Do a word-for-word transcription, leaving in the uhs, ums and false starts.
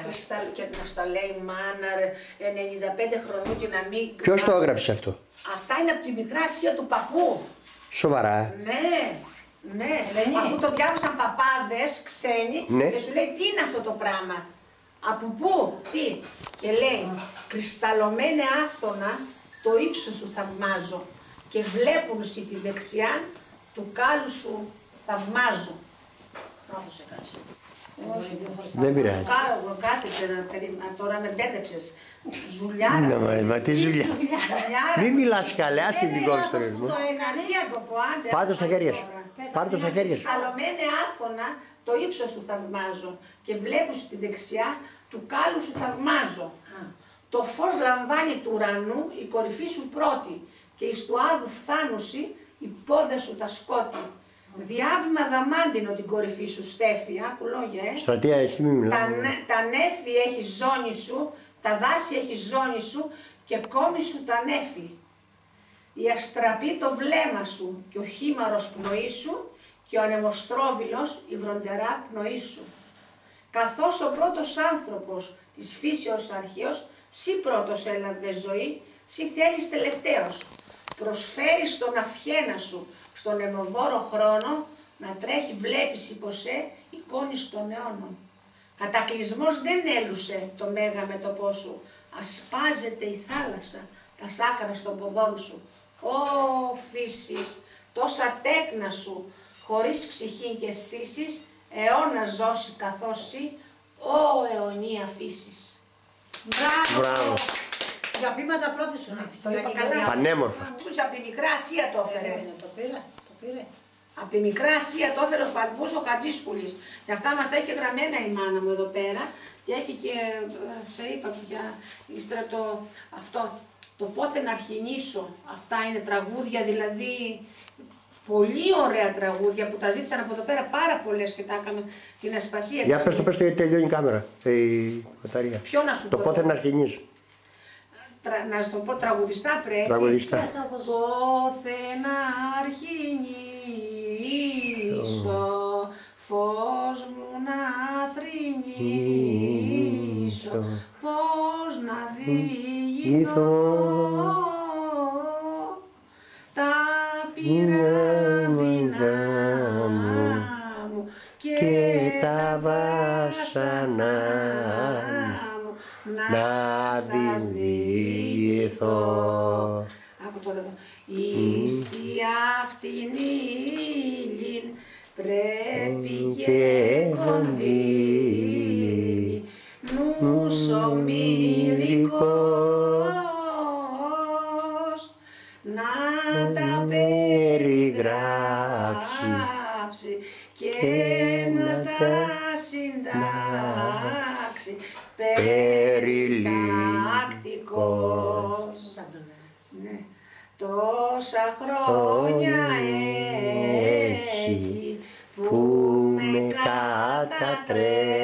Κρυστάλλο και να στα λέει μάνα ρε, ενενήντα πέντε χρονών και να μην... Ποιος το έγραψε αυτό? Αυτά είναι από τη μικρά θεία του παππού. Σοβαρά, ε? Ναι, ναι. Αφού το διάβασαν παπάδες ξένοι, ναι. Και σου λέει τι είναι αυτό το πράγμα. Από πού, τι. Και λέει, κρυσταλλωμένε άθωνα το ύψος σου θαυμάζω και βλέπουν στη τη δεξιά του κάλου σου θαυμάζω. Μπράβο σε κάτσε. Δεν πειράζει. Κάτσε τώρα με μπέρδεψες. Ζουλιάρα. Ναι, μα, μα τι ζουλιά. Μην μιλάς καλά, άσε την κόρη στο ρυθμό. Πάρ' το στα χέρια σου. Πάρ' το στα χέρια σου. Κρυσταλλωμένε άθωνα το ύψος σου θαυμάζω και βλέπω στη δεξιά του κάλου σου θαυμάζω. Το φως λαμβάνει του ουρανού η κορυφή σου πρώτη και εις του άδου φθάνουση οι πόδες σου τα σκότη. Διάβημα δαμάντινο την κορυφή σου στέφη, άκου λόγια, ε. Στρατεία, εσύ μη μιλάς. Τα, τα νέφη έχει ζώνη σου, τα δάση έχει ζώνη σου και κόμι σου τα νέφη. Η αστραπή το βλέμμα σου και ο χήμαρος πνοή σου και ο ανεμοστρόβιλος η βροντερά πνοή σου. Καθώς ο πρώτος άνθρωπος της φύσεως αρχαίος, σύ πρώτος έλαβε ζωή, σύ θέλεις τελευταίος. Προσφέρεις τον αυχένα σου στον αιμοβόρο χρόνο, να τρέχει βλέπεις υποσέ εικόνης των αιώνων. Κατακλυσμός δεν έλουσε το μέγα μέτωπό σου, ασπάζεται η θάλασσα, τα σάκρα στον ποδόν σου. Ω φύσης, τόσα τέκνα σου, χωρίς ψυχή και αισθήσεις, αιώνα ζώσει καθώς σύ, ω αιωνία φύσης. Μπράβο! Μπράβο. Για πείματα πρώτη σου να Το είπα καλά. Πανέμορφα. Από τη Μικρά Ασία το έφερε. Το πήρε, το πήρε. Από τη Μικρά Ασία το έφερε ο Παλπούς ο Χατζίσκουλης. Και αυτά μας τα έχει γραμμένα η μάνα μου εδώ πέρα. Και έχει και, σε είπα για ύστερα το, αυτό, το πόθεν αρχινήσω. Αυτά είναι τραγούδια, δηλαδή πολύ ωραία τραγούδια που τα ζήτησαν από εδώ πέρα πάρα πολλές και τα έκανα την Ασπασία. Για πες το, πες το γιατί τελειώνει η κάμερα, η μπαταρία. Ποιο να σου το πω. πόθεν να αρχινήσω. Τρα, να σου το πω τραγουδιστά πρέπει. Τραγουδιστά. Πόθεν αρχινήσω, φως μου να θρηνήσω, πώς να διηγηθώ τα πυράδινα μου και τα βάσανα μου να σας διηγηθώ. Από τώρα εδώ. Εις τη αυτήν ήλιν πρέπει και κονδύλι νους ομήρικος να τα περιγράψει και να τα συντάξει περιτακτικός. Ναι. Τόσα χρόνια έχει που με κατατρέχει